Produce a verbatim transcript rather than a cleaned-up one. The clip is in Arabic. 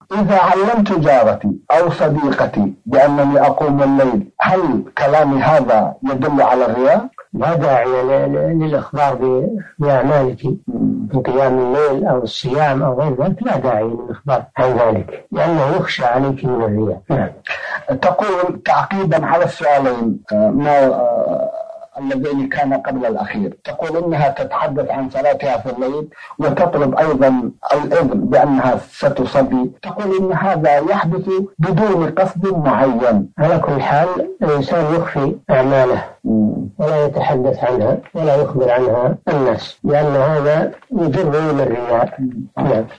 إذا علمت جارتي أو صديقتي بأنني أقوم الليل، هل كلامي هذا يدل على الرياء؟ لا داعي للإخبار بأعمالك من قيام الليل أو الصيام أو غير ذلك، لا داعي للإخبار عن ذلك لأنه يخشى عليك من الرياء. نعم. تقول تعقيبا على السؤالين ما الذين كان قبل الأخير، تقول إنها تتحدث عن صلاتها في الليل وتطلب أيضا الإذن بأنها ستصلي، تقول إن هذا يحدث بدون قصد معين. على كل حال الإنسان يخفي أعماله ولا يتحدث عنها ولا يخبر عنها الناس، لأن هذا يجر إلى الرياء. نعم.